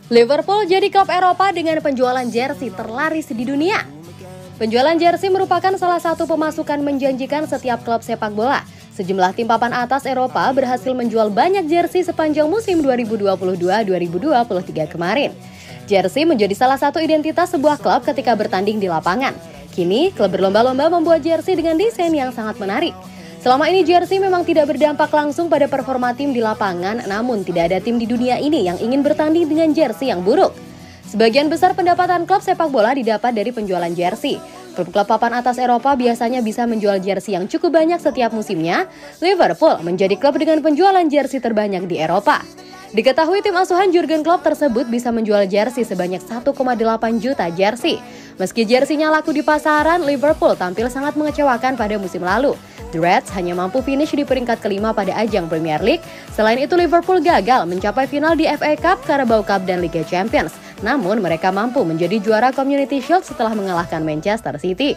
Liverpool jadi klub Eropa dengan penjualan jersey terlaris di dunia. Penjualan jersey merupakan salah satu pemasukan menjanjikan setiap klub sepak bola. Sejumlah tim papan atas Eropa berhasil menjual banyak jersey sepanjang musim 2022-2023 kemarin. Jersey menjadi salah satu identitas sebuah klub ketika bertanding di lapangan. Kini, klub berlomba-lomba membuat jersey dengan desain yang sangat menarik. Selama ini jersey memang tidak berdampak langsung pada performa tim di lapangan, namun tidak ada tim di dunia ini yang ingin bertanding dengan jersey yang buruk. Sebagian besar pendapatan klub sepak bola didapat dari penjualan jersey. Klub-klub papan atas Eropa biasanya bisa menjual jersey yang cukup banyak setiap musimnya. Liverpool menjadi klub dengan penjualan jersey terbanyak di Eropa. Diketahui tim asuhan Jurgen Klopp tersebut bisa menjual jersey sebanyak 1,8 juta jersey. Meski jersinya laku di pasaran, Liverpool tampil sangat mengecewakan pada musim lalu. The Reds hanya mampu finish di peringkat kelima pada ajang Premier League. Selain itu, Liverpool gagal mencapai final di FA Cup, Carabao Cup, dan Liga Champions. Namun, mereka mampu menjadi juara Community Shield setelah mengalahkan Manchester City.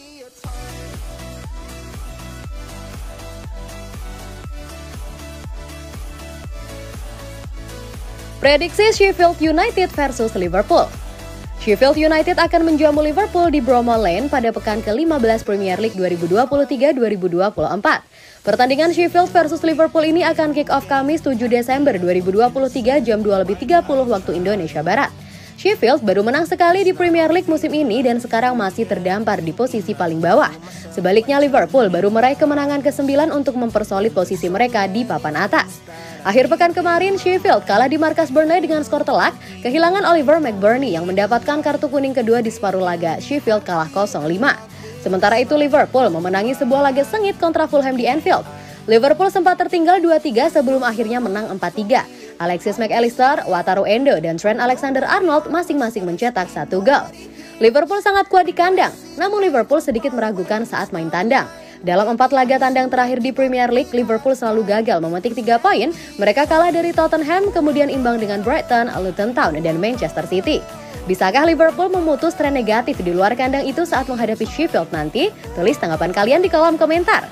Prediksi Sheffield United versus Liverpool. Sheffield United akan menjamu Liverpool di Bramall Lane pada pekan ke-15 Premier League 2023-2024. Pertandingan Sheffield versus Liverpool ini akan kick-off Kamis 7 Desember 2023 jam 2.30 waktu Indonesia Barat. Sheffield baru menang sekali di Premier League musim ini dan sekarang masih terdampar di posisi paling bawah. Sebaliknya Liverpool baru meraih kemenangan ke-9 untuk mempersolid posisi mereka di papan atas. Akhir pekan kemarin, Sheffield kalah di markas Burnley dengan skor telak, kehilangan Oliver McBurnie yang mendapatkan kartu kuning kedua di separuh laga. Sheffield kalah 0-5. Sementara itu Liverpool memenangi sebuah laga sengit kontra Fulham di Anfield. Liverpool sempat tertinggal 2-3 sebelum akhirnya menang 4-3. Alexis Mac Allister, Wataru Endo, dan Trent Alexander-Arnold masing-masing mencetak 1 gol. Liverpool sangat kuat di kandang, namun Liverpool sedikit meragukan saat main tandang. Dalam 4 laga tandang terakhir di Premier League, Liverpool selalu gagal memetik 3 poin. Mereka kalah dari Tottenham, kemudian imbang dengan Brighton, Luton Town, dan Manchester City. Bisakah Liverpool memutus tren negatif di luar kandang itu saat menghadapi Sheffield nanti? Tulis tanggapan kalian di kolom komentar.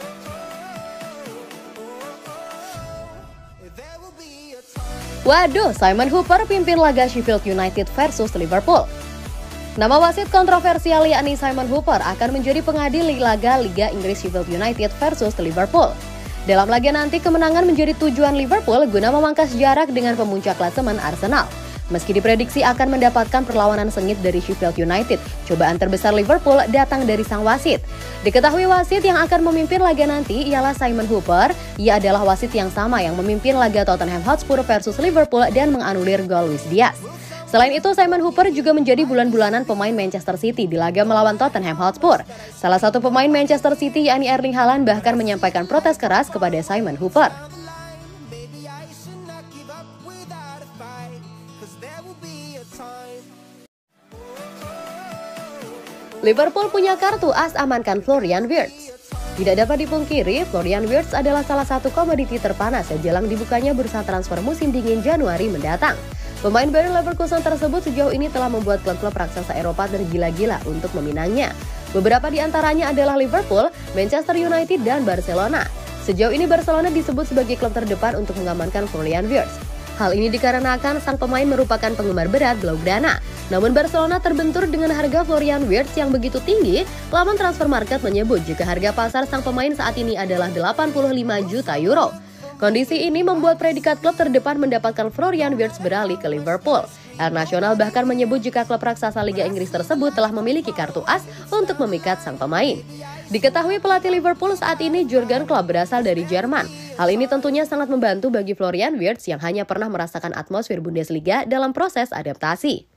Waduh, Simon Hooper pimpin laga Sheffield United versus Liverpool. Nama wasit kontroversial yakni Simon Hooper akan menjadi pengadil laga Liga Inggris Sheffield United versus Liverpool. Dalam laga nanti kemenangan menjadi tujuan Liverpool guna memangkas jarak dengan pemuncak klasemen Arsenal. Meski diprediksi akan mendapatkan perlawanan sengit dari Sheffield United, cobaan terbesar Liverpool datang dari sang wasit. Diketahui wasit yang akan memimpin laga nanti ialah Simon Hooper. Ia adalah wasit yang sama yang memimpin laga Tottenham Hotspur versus Liverpool dan menganulir gol Luis Diaz. Selain itu, Simon Hooper juga menjadi bulan-bulanan pemain Manchester City di laga melawan Tottenham Hotspur. Salah satu pemain Manchester City yakni Erling Haaland bahkan menyampaikan protes keras kepada Simon Hooper. Liverpool punya kartu as amankan Florian Wirtz. Tidak dapat dipungkiri, Florian Wirtz adalah salah satu komoditi terpanas jelang dibukanya bursa transfer musim dingin Januari mendatang. Pemain Bayer Leverkusen tersebut sejauh ini telah membuat klub-klub raksasa Eropa tergila-gila untuk meminangnya. Beberapa di antaranya adalah Liverpool, Manchester United, dan Barcelona. Sejauh ini Barcelona disebut sebagai klub terdepan untuk mengamankan Florian Wirtz. Hal ini dikarenakan sang pemain merupakan penggemar berat Blaugrana. Namun Barcelona terbentur dengan harga Florian Wirtz yang begitu tinggi. Laman Transfer Market menyebut jika harga pasar sang pemain saat ini adalah 85 juta euro. Kondisi ini membuat predikat klub terdepan mendapatkan Florian Wirtz beralih ke Liverpool. El Nacional bahkan menyebut jika klub raksasa Liga Inggris tersebut telah memiliki kartu as untuk memikat sang pemain. Diketahui pelatih Liverpool saat ini Jurgen Klopp berasal dari Jerman. Hal ini tentunya sangat membantu bagi Florian Wirtz yang hanya pernah merasakan atmosfer Bundesliga dalam proses adaptasi.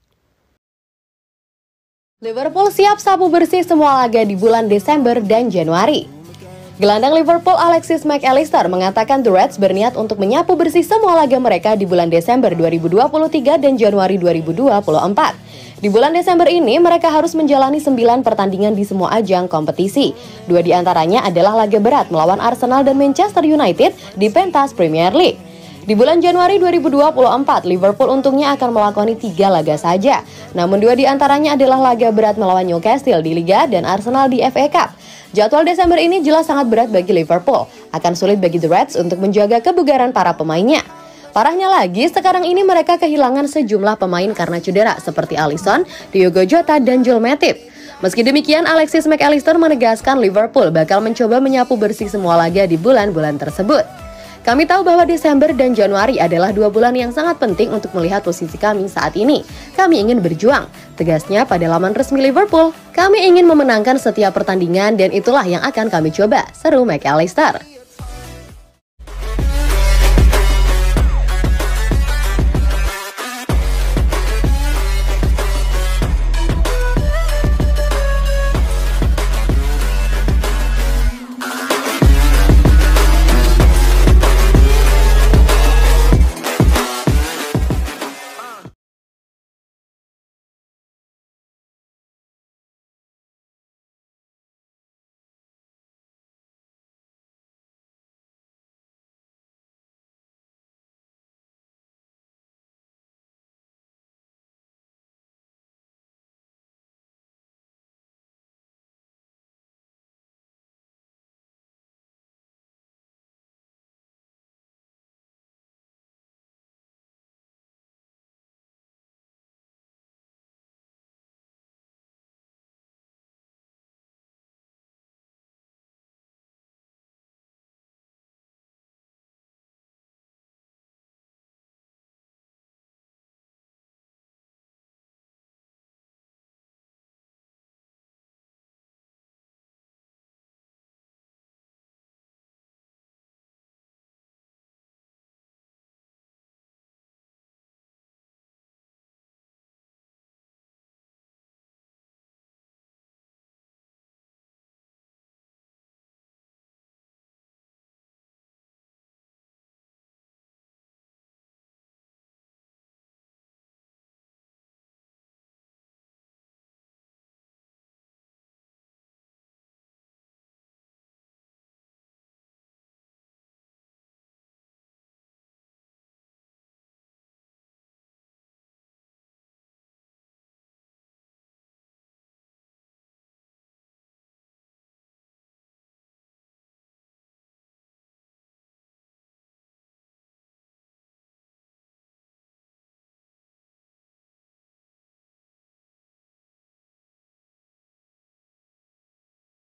Liverpool siap sapu bersih semua laga di bulan Desember dan Januari. Gelandang Liverpool Alexis Mac Allister mengatakan The Reds berniat untuk menyapu bersih semua laga mereka di bulan Desember 2023 dan Januari 2024. Di bulan Desember ini mereka harus menjalani 9 pertandingan di semua ajang kompetisi. 2 di antaranya adalah laga berat melawan Arsenal dan Manchester United di pentas Premier League. Di bulan Januari 2024, Liverpool untungnya akan melakoni 3 laga saja. Namun 2 di antaranya adalah laga berat melawan Newcastle di Liga dan Arsenal di FA Cup. Jadwal Desember ini jelas sangat berat bagi Liverpool. Akan sulit bagi The Reds untuk menjaga kebugaran para pemainnya. Parahnya lagi, sekarang ini mereka kehilangan sejumlah pemain karena cedera seperti Alisson, Diogo Jota, dan Joel Matip. Meski demikian, Alexis Mac Allister menegaskan Liverpool bakal mencoba menyapu bersih semua laga di bulan-bulan tersebut. Kami tahu bahwa Desember dan Januari adalah 2 bulan yang sangat penting untuk melihat posisi kami saat ini. Kami ingin berjuang, tegasnya pada laman resmi Liverpool. Kami ingin memenangkan setiap pertandingan dan itulah yang akan kami coba, seru Mac Allister.